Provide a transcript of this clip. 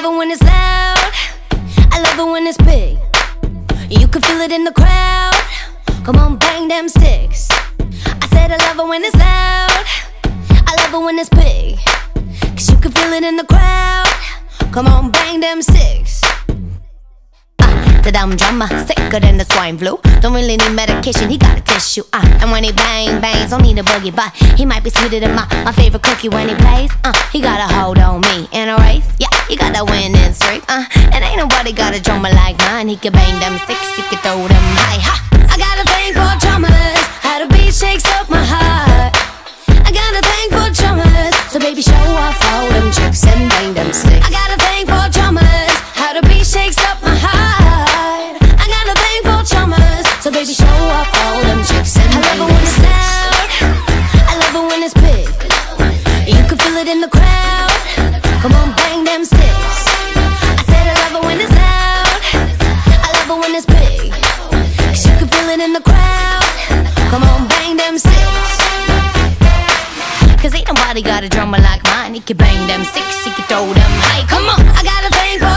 love it when it's loud, I love it when it's big. You can feel it in the crowd. Come on, bang them sticks. I said I love it when it's loud, I love it when it's big. Cause you can feel it in the crowd. Come on, bang them sticks. The dumb drummer, sicker than the swine flu. Don't really need medication, he got a tissue. And when he bang, bangs, don't need a boogie, but he might be sweeter than my favorite cookie when he plays. He got a hold on me in a race. Yeah, he got that winning streak. And ain't nobody got a drummer like mine. He can bang them six, he can throw them high. Ha! I got a thing for drummers, how the beat shakes up my heart. I got a thing for drummers, so baby show off all them tricks and bang them sticks. I got a thing for drummers, how the beat shakes up my heart. So baby, show off all them tricks and I love it when it's loud, I love it when it's big. You can feel it in the crowd. Come on, bang them sticks. I said I love it when it's loud, I love it when it's big. Cause you can feel it in the crowd. Come on, bang them sticks. Cause ain't nobody got a drummer like mine. He can bang them sticks, he can throw them high. Come on, I got a thing for